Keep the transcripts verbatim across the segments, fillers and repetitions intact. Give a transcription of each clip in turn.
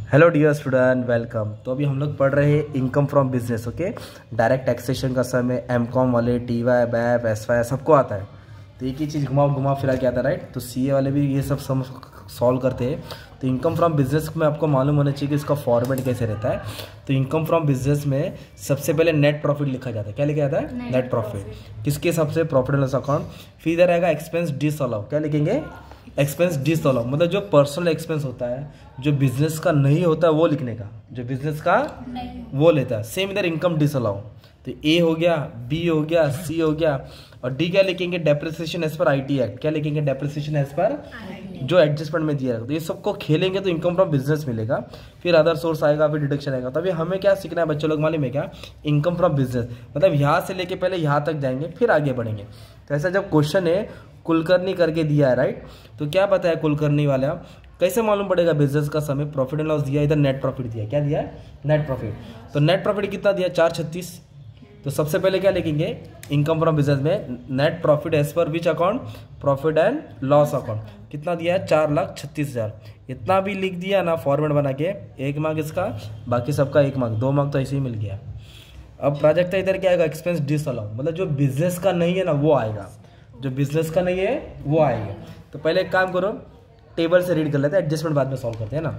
Hello dear student, welcome. तो अभी हम लोग पढ़ रहे हैं income from business. Okay, direct taxation का समय एम कॉम वाले, टी वाई, बैप, एस वाई सबको आता है। तो एक ही चीज़ घुमा घुमा फिरा के आता है, राइट। तो सी ए वाले भी ये सब सम सॉल्व करते हैं। तो इनकम फ्रॉम बिजनेस में आपको मालूम होना चाहिए कि इसका फॉर्मेट कैसे रहता है। तो इनकम फ्रॉम बिजनेस में सबसे पहले नेट प्रॉफिट लिखा जाता है। क्या लिखा जाता है? Net profit. किसके हिसाब से? Profit and loss account. फिर इधर आएगा एक्सपेंस डिसअलाउ। क्या लिखेंगे? एक्सपेंस डिसअलाउ, मतलब जो पर्सनल एक्सपेंस होता है, जो बिजनेस का नहीं होता है वो लिखने का, जो बिजनेस का नहीं वो लेता है। सेम इधर इनकम डिसअलाउ। तो ए हो गया, बी हो गया, सी हो गया, और डी क्या लिखेंगे? Depreciation as per IT act. क्या लिखेंगे? डेप्रिसिएशन एज पर जो एडजस्टमेंट में दिया। तो ये सबको खेलेंगे तो इनकम फ्रॉम बिजनेस मिलेगा। फिर अदर सोर्स आएगा, फिर डिडक्शन आएगा। तभी हमें क्या सीखना है बच्चों लोग मालूम है क्या? इनकम फ्रॉम बिजनेस, मतलब यहाँ से लेके पहले यहाँ तक जाएंगे फिर आगे बढ़ेंगे। तो ऐसा जब क्वेश्चन है कुलकर्णी करके दिया है, राइट, तो क्या पता है कुलकर्णी वाला कैसे मालूम पड़ेगा बिजनेस का समय? प्रॉफिट एंड लॉस दिया, इधर नेट प्रॉफिट दिया। क्या दिया है? Net profit. तो नेट प्रॉफिट कितना दिया? चार छत्तीस। तो सबसे पहले क्या लिखेंगे इनकम फ्रॉम बिजनेस में? Net profit as per which account? Profit and loss account. कितना दिया है? चार लाख छत्तीस हजार। इतना भी लिख दिया ना फॉर्मेट बना के, एक मार्क इसका, बाकी सबका एक मार्क, दो मार्क तो ऐसे ही मिल गया। अब प्रोजेक्ट का इधर क्या आएगा? एक्सपेंस डिसअलाउ, मतलब जो बिजनेस का नहीं है ना वो आएगा, जो बिजनेस का नहीं है वो आएगा। तो पहले एक काम करो, टेबल से रीड कर लेते हैं, एडजस्टमेंट बाद में सॉल्व करते हैं ना।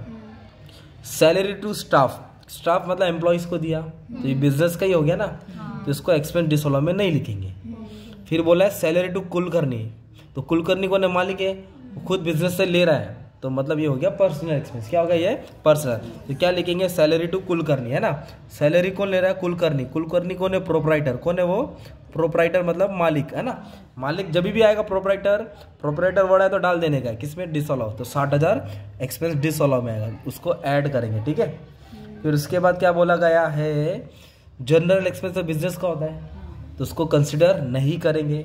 सैलरी टू स्टाफ, स्टाफ मतलब एम्प्लॉइज को दिया, तो ये बिजनेस का ही हो गया ना, तो इसको एक्सपेंस डिसअलाउ में नहीं लिखेंगे। फिर बोला है सैलरी टू कुलकर्णी, तो कुलकर्णी को मालिक है, खुद बिजनेस से ले रहा है, तो मतलब ये हो गया पर्सनल एक्सपेंस। क्या होगा ये? पर्सनल। तो क्या लिखेंगे? सैलरी टू कुलकर्णी, है ना। सैलरी कौन ले रहा है? कुलकर्णी। कुलकर्णी कौन है? प्रोपराइटर। कौन है वो? प्रोपराइटर मतलब मालिक, है ना। मालिक जब भी आएगा प्रोपराइटर, प्रोपराइटर वर्ड है तो डाल देने का, किसमें? डिसअलाउ। तो साठ हजार एक्सपेंस डिसअलाउ में आएगा, उसको ऐड करेंगे, ठीक है। फिर उसके बाद क्या बोला गया है? जनरल एक्सपेंस तो बिजनेस का होता है, तो उसको कंसिडर नहीं करेंगे,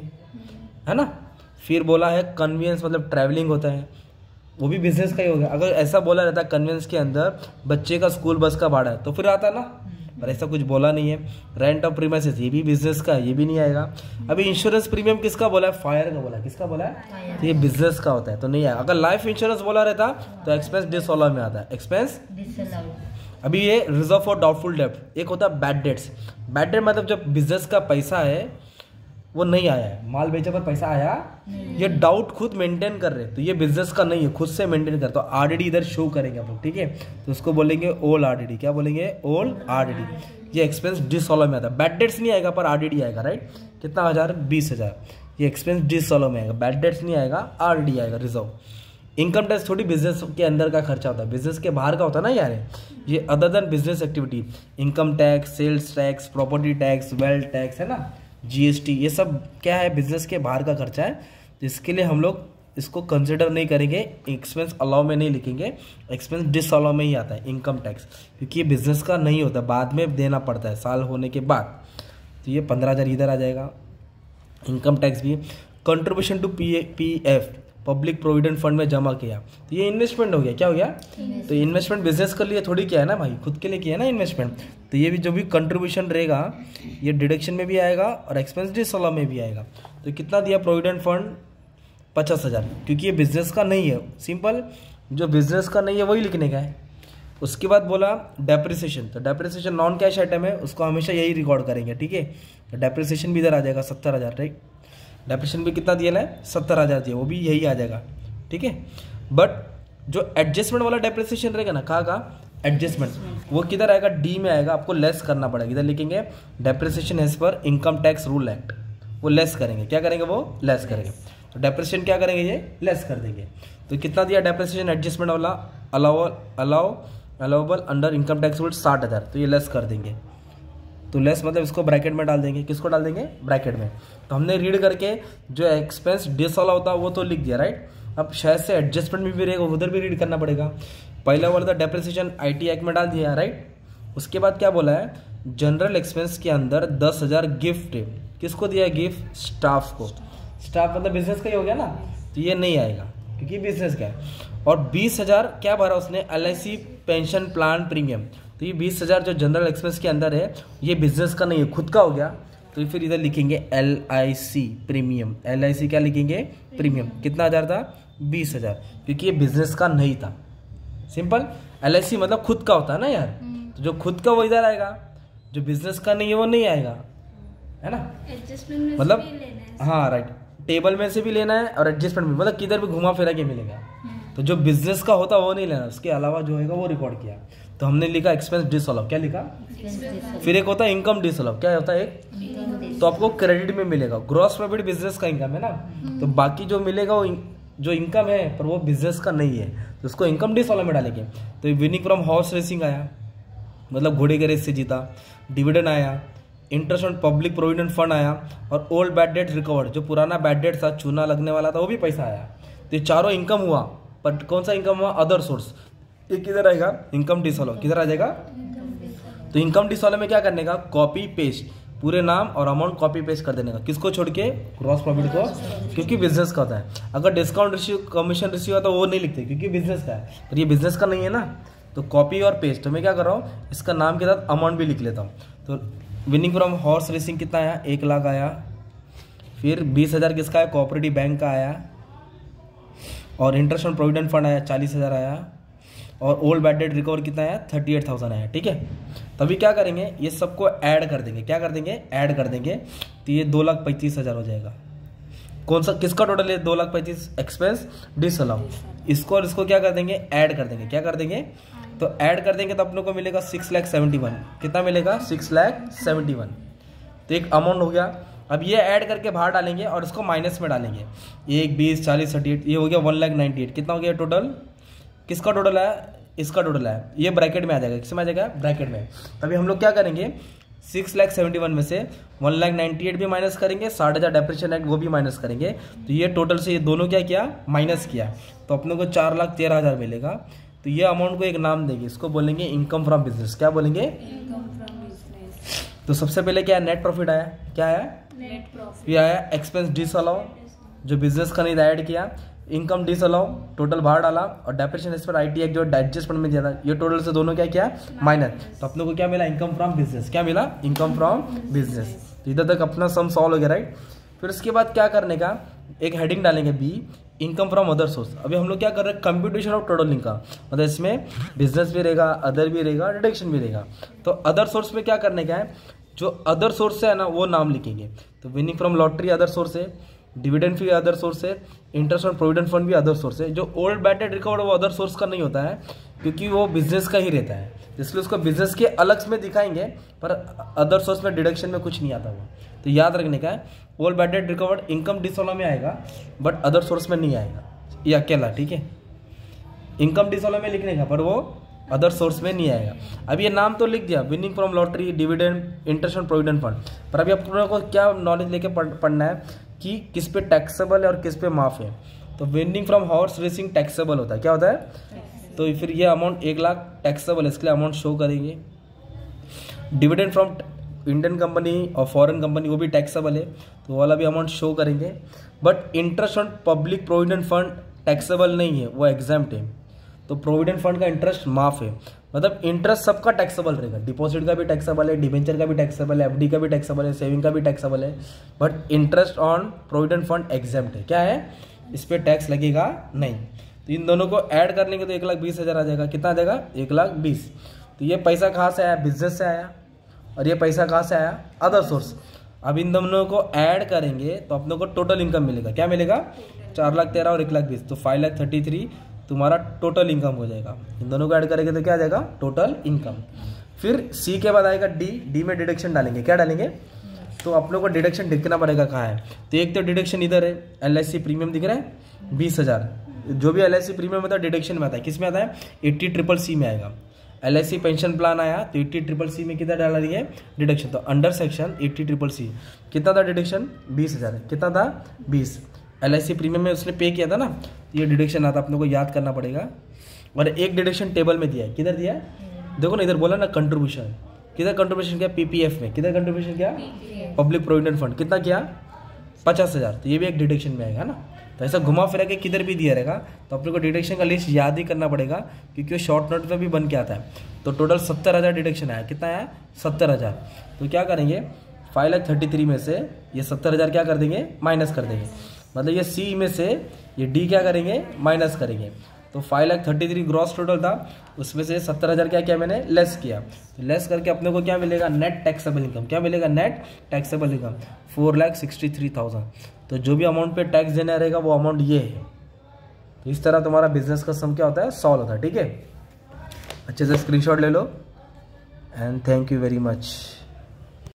है ना। फिर बोला है कन्वीनियंस मतलब ट्रैवलिंग होता है, वो भी बिजनेस का ही होगा। अगर ऐसा बोला रहता कन्वेंस के अंदर बच्चे का स्कूल बस का भाड़ा है तो फिर आता ना, पर ऐसा कुछ बोला नहीं है। रेंट ऑफ प्रीमाइसेस, ये भी बिजनेस का है, ये भी नहीं आएगा। अभी इंश्योरेंस प्रीमियम किसका बोला है? फायर का बोला है। किसका बोला है? तो ये बिजनेस का होता है, तो नहीं आएगा। अगर लाइफ इंश्योरेंस बोला रहता तो एक्सपेंस डिसअलाउ में आता है, एक्सपेंस डिसअलाउ। अभी ये रिजर्व फॉर डाउटफुल डेब्ट, एक होता है बैड डेट्स। बैड डेट मतलब जब बिजनेस का पैसा है वो नहीं आया है, माल बेचे पर पैसा आया, ये डाउट खुद मेंटेन कर रहे, तो ये बिजनेस का नहीं है, खुद से मेंटेन कर। तो आरडीडी इधर शो करेंगे आप लोग, ठीक है। तो उसको बोलेंगे ओल्ड आरडीडी। क्या बोलेंगे? Old RDD. ये एक्सपेंस डिसअलाउ में आता है। बैड डेट्स नहीं आएगा पर आरडीडी आएगा, राइट। कितना? हजार बीस हजार। ये एक्सपेंस डिसअलाउ में आएगा, बैड डेट्स नहीं आएगा, आरडीडी आएगा, रिजर्व। इनकम टैक्स थोड़ी बिजनेस के अंदर का खर्चा होता है, बिजनेस के बाहर का होता है ना यार। ये other than business activity, income tax, sales tax, property tax, wealth tax, है ना, जीएसटी, ये सब क्या है? बिजनेस के बाहर का खर्चा है। तो इसके लिए हम लोग इसको कंसिडर नहीं करेंगे, एक्सपेंस अलाउ में नहीं लिखेंगे, एक्सपेंस डिसअलाउ में ही आता है इनकम टैक्स, क्योंकि ये बिजनेस का नहीं होता, बाद में देना पड़ता है साल होने के बाद। तो ये पंद्रह हज़ार इधर आ जाएगा। इनकम टैक्स भी contribution to P P F public provident fund में जमा किया, तो ये इन्वेस्टमेंट हो गया। क्या हो गया? तो इन्वेस्टमेंट बिजनेस के लिए थोड़ी किया है ना भाई, खुद के लिए किया है ना इन्वेस्टमेंट। तो ये भी जो भी कंट्रीब्यूशन रहेगा ये डिडक्शन में भी आएगा और एक्सपेंस डिसअलाउ में भी आएगा। तो कितना दिया प्रोविडेंट फंड? पचास हजार, क्योंकि ये बिजनेस का नहीं है। सिंपल, जो बिजनेस का नहीं है वही लिखने का है। उसके बाद बोला डेप्रिसिएशन, तो डेप्रिसिएशन नॉन कैश आइटम है, उसको हमेशा यही रिकॉर्ड करेंगे, ठीक है। तो डेप्रिसिएशन भी इधर आ जाएगा सत्तर हजार, राइट। डेप्रिसिएशन भी कितना दिया है? सत्तर हजार दिया, वो भी यही आ जाएगा, ठीक है। बट जो एडजस्टमेंट वाला डेप्रिसिएशन रहेगा ना, कहाँ का एडजस्टमेंट, वो किधर आएगा? डी में आएगा, आपको लेस करना पड़ेगा। इधर लिखेंगे depreciation as per income tax rule act, वो लेस करेंगे। क्या करेंगे? वो लेस करेंगे। तो डेप्रिसिएशन क्या करेंगे? ये लेस कर देंगे। तो कितना दिया डेप्रिसिएशन एडजस्टमेंट वाला? Allow allow allowable under income tax rule साठ हज़ार, तो ये लेस कर देंगे। तो लेस मतलब इसको ब्रैकेट में डाल देंगे। किसको डाल देंगे? ब्रैकेट में। तो हमने रीड करके जो एक्सपेंस डिसअलाउ होता है वो तो लिख दिया, राइट। अब शायद से एडजस्टमेंट में भी रहेगा, उधर भी रीड करना पड़ेगा। पहला वाला था डेप्रिसिएशन आईटी एक्ट में डाल दिया, राइट। उसके बाद क्या बोला है? जनरल एक्सपेंस के अंदर दस हजार गिफ्ट, किसको दिया है? गिफ्ट स्टाफ को। स्टाफ मतलब बिजनेस का ही हो गया ना, तो ये नहीं आएगा क्योंकि बिजनेस का है। और बीस हजार क्या भरा उसने? L I C pension plan premium. तो ये बीस हजार जो जनरल एक्सपेंस के अंदर है ये बिजनेस का नहीं है, खुद का हो गया। तो फिर इधर लिखेंगे L I C premium. L I C क्या लिखेंगे? प्रीमियम। कितना हजार था? बीस हजार, क्योंकि ये बिजनेस का नहीं था। सिंपल। एल आई सी मतलब खुद का होता है ना यार, तो जो खुद का वो इधर आएगा, जो बिजनेस का नहीं है वो नहीं आएगा, है ना। एडजस्टमेंट मतलब हाँ राइट, टेबल में से भी लेना है और एडजस्टमेंट में, मतलब किधर भी घुमा फिरा के मिलेगा। तो जो बिजनेस का होता है वो नहीं लेना, उसके अलावा जो होगा वो रिकॉर्ड किया। तो हमने लिखा एक्सपेंस डिसअलाउ, क्या लिखा। फिर एक होता है इनकम डिसअलाउ, क्या होता है एक, तो आपको क्रेडिट में मिलेगा। ग्रॉस प्रॉफिट बिजनेस का इनकम है ना, तो बाकी जो मिलेगा वो जो इनकम है पर वो बिजनेस का नहीं है, तो उसको इनकम डिसअलाउ में डालेंगे। तो विनिंग फ्रॉम हॉर्स रेसिंग आया, मतलब घोड़े के रेस से जीता। डिविडेंड आया, interest on public provident fund आया, और ओल्ड बैड डेट रिकवर्ड, जो पुराना बैड डेट था, चूना लगने वाला था, वो भी पैसा आया। तो ये चारों इनकम हुआ, पर कौन सा इनकम हुआ, अदर सोर्स। ये किधर आएगा, इनकम डिसअलाउ, किधर आ जाएगा। तो इनकम डिसअलाउ में क्या करने का, कॉपी पेस्ट, पूरे नाम और अमाउंट कॉपी पेस्ट कर देने का, किसको छोड़ के, ग्रॉस प्रॉफिट को, क्योंकि बिजनेस का होता है। अगर डिस्काउंट रिसीव, कमीशन रिसीव होता है वो नहीं लिखते क्योंकि बिजनेस का है, पर ये बिजनेस का नहीं है ना, तो कॉपी और पेस्ट। तो मैं क्या कर रहा हूँ, इसका नाम के साथ अमाउंट भी लिख लेता हूँ। तो विनिंग फ्रॉम हॉर्स रेसिंग कितना आया, एक लाख आया। फिर बीस हज़ार किसका है, कोऑपरेटिव बैंक का आया। और इंटरेस्ट ऑन प्रोविडेंट फंड आया, चालीस हज़ार आया। और ओल्ड बैड डेट रिकवर कितना आया, थर्टी एट थाउजेंड आया। ठीक है, तभी क्या करेंगे, ये सबको ऐड कर देंगे। क्या कर देंगे, ऐड कर देंगे। तो ये दो लाख पैंतीस हज़ार हो जाएगा। कौन सा, किसका टोटल है, दो लाख पैंतीस एक्सपेंस डिसअलाउ। इसको और इसको क्या कर देंगे, ऐड कर देंगे। क्या कर देंगे, तो ऐड कर देंगे तो अपने को मिलेगा सिक्स लैख सेवेंटी वन। कितना मिलेगा, सिक्स लैख सेवेंटी वन। तो एक अमाउंट हो गया। अब ये ऐड करके बाहर डालेंगे और इसको माइनस में डालेंगे। एक, बीस, चालीस, थर्टी एट, ये हो गया वन लैख नाइन्टी एट। कितना हो गया टोटल, किसका टोटल है, इसका टोटल है। ये ब्रैकेट में आ जाएगा, किसमें आ जाएगा, ब्रैकेट में। तभी हम लोग क्या करेंगे, सिक्स लैख सेवेंटी वन में से वन लैख नाइन्टी एट भी माइनस करेंगे, साठ हज़ार डेप्रिसिएशन एक्ट वो भी माइनस करेंगे। तो ये टोटल से ये दोनों क्या किया, माइनस किया। तो अपने को चार लाख तेरह हज़ार मिलेगा। तो ये अमाउंट को एक नाम देंगे, इसको बोलेंगे इनकम फ्रॉम बिजनेस। क्या बोलेंगे, इनकम फ्रॉम बिजनेस। तो सबसे पहले क्या है, नेट प्रॉफिट आया। क्या आया, नेट प्रॉफिट। फिर आया एक्सपेंस डिसअलाउ, जो बिजनेस का नहीं था ऐड किया। इनकम डिसअलाउ, टोटल बाहर डाला। और डेप्रिसिएशन एक्सपेंस आईटी एक्ट जो एडजस्टमेंट में दिया था, ये टोटल से दोनों क्या किया, माइनस। तो अपने को क्या मिला, इनकम फ्रॉम बिजनेस। क्या मिला, इनकम फ्रॉम बिजनेस। तो इधर तक अपना सम सॉल्व हो गया, राइट। फिर उसके बाद क्या करने का, एक हेडिंग डालेंगे B, income from other source. अभी हम लोग क्या कर रहे हैं, कंप्यूटेशन ऑफ टोटल इनकम, मतलब इसमें बिजनेस भी रहेगा, अदर भी रहेगा, डिडक्शन भी रहेगा। तो अदर सोर्स में क्या करने का है, जो अदर सोर्स है ना वो नाम लिखेंगे। तो winning from lottery other source है, डिविडेंड फी अदर सोर्स है, इंटरेस्ट ऑन प्रोविडेंट फंड भी अदर सोर्स है। जो ओल्ड बैड डेट रिकवर्ड वो अदर सोर्स का नहीं होता है क्योंकि वो बिजनेस का ही रहता है, इसलिए उसको बिजनेस के अलग में दिखाएंगे, पर अदर सोर्स में डिडक्शन में कुछ नहीं आता वो। तो याद रखने का है, old bad debt recovered income disallow में आएगा बट अदर सोर्स में नहीं आएगा, ये अकेला। ठीक है, इनकम डिसअलाउ में लिखने का, पर वो अदर सोर्स में नहीं आएगा। अब ये नाम तो लिख दिया, winning from lottery, dividend, interest on provident fund. पर अभी अपने को क्या नॉलेज लेके पढ़ना है कि किस पे टैक्सेबल है और किस पे माफ है। तो winning from horse racing taxable होता है। क्या होता है, तो फिर ये अमाउंट एक लाख टैक्सेबल है, इसके लिए अमाउंट शो करेंगे। डिविडेंड फ्रॉम इंडियन कंपनी और फॉरेन कंपनी वो भी टैक्सेबल है, तो वाला भी अमाउंट शो करेंगे। But interest on public provident fund taxable नहीं है, वो एग्जाम्प्ट है। तो प्रोविडेंट फंड का इंटरेस्ट माफ है, मतलब इंटरेस्ट सबका टैक्सेबल रहेगा। डिपॉजिट का भी टैक्सेबल है, डिबेंचर का भी टैक्सेबल है, एफडी का भी टैक्सेबल है, सेविंग का भी टैक्सेबल है। But interest on provident fund exempt है। क्या है, इस पर टैक्स लगेगा नहीं। तो इन दोनों को ऐड कर लेंगे तो एक लाख बीस हज़ार आ जाएगा। कितना आ जाएगा, एक लाख बीस। तो ये पैसा कहाँ से आया, बिजनेस से आया, और ये पैसा कहाँ से आया, अदर सोर्स। अब इन दोनों को ऐड करेंगे तो अपने को टोटल इनकम मिलेगा। क्या मिलेगा, चार लाख तेरह और एक लाख बीस, तो फाइव लाख थर्टी थ्री तुम्हारा टोटल इनकम हो जाएगा। इन दोनों को ऐड करेंगे तो क्या आ जाएगा, टोटल इनकम। फिर सी के बाद आएगा डी, डी में डिडक्शन डालेंगे। क्या डालेंगे, तो आप लोग को डिडक्शन दिखना पड़ेगा कहाँ है। तो एक तो डिडक्शन इधर है, एल आई सी प्रीमियम दिख रहा है बीस हज़ार, जो भी एल आई सी प्रीमियम होता है डिडक्शन में आता है। किस में आता है, एट्टी ट्रिपल सी में आएगा। L I C pension plan आया तो एट्टी ट्रिपल सी में कितना डाला रही है, डिडक्शन। तो under section eighty triple C कितना था डिडक्शन, बीस हज़ार। कितना था, बीस। एल आई सी प्रीमियम में उसने पे किया था ना, ये डिडक्शन आता, अपने को याद करना पड़ेगा। और एक डिडक्शन टेबल में दिया है, किधर दिया है, देखो ना इधर बोला ना कंट्रीब्यूशन, किधर कंट्रीब्यूशन किया, पीपीएफ में। किधर कंट्रीब्यूशन किया, पब्लिक प्रोविडेंट फंड। कितना किया, पचास हज़ार। तो ये भी एक डिडक्शन में आएगा ना। तो ऐसा घुमा फिरा के किधर भी दिया रहेगा, तो अपने को डिडक्शन का लिस्ट याद ही करना पड़ेगा क्योंकि वो शॉर्ट नोट में भी बन के आता है। तो टोटल सत्तर हज़ार डिडक्शन आया। कितना आया, सत्तर हज़ार। तो क्या करेंगे, फाइव लाख थर्टी थ्री में से ये सत्तर हज़ार क्या कर देंगे, माइनस कर देंगे। मतलब ये सी में से ये डी क्या करेंगे, माइनस करेंगे। तो five lakh thirty three gross total था, उसमें से सत्तर हज़ार क्या किया मैंने लेस किया, तो लेस करके अपने को क्या मिलेगा नेट टैक्सेबल इनकम, क्या मिलेगा net taxable income four lakh sixty three thousand. तो जो भी अमाउंट पे टैक्स देना रहेगा वो अमाउंट ये है। तो इस तरह तुम्हारा बिजनेस का सम क्या होता है सॉल्व होता है। ठीक है, अच्छे से स्क्रीनशॉट ले लो and thank you very much.